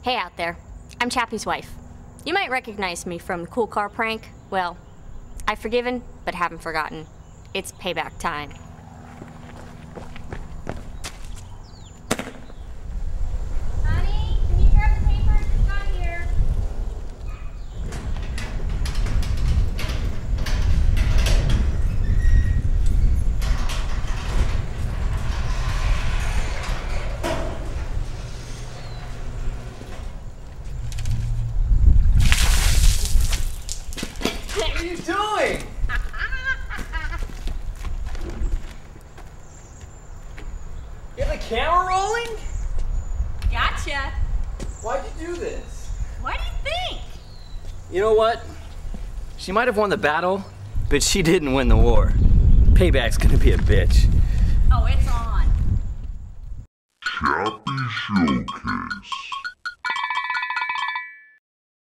Hey out there, I'm Chappie's wife. You might recognize me from the cool car prank. Well, I've forgiven, but haven't forgotten. It's payback time. Honey, can you grab the paper? It's not here. What are you doing? You have the camera rolling? Gotcha. Why'd you do this? What do you think? You know what? She might have won the battle, but she didn't win the war. Payback's gonna be a bitch. Oh, it's on. Chappie Showcase.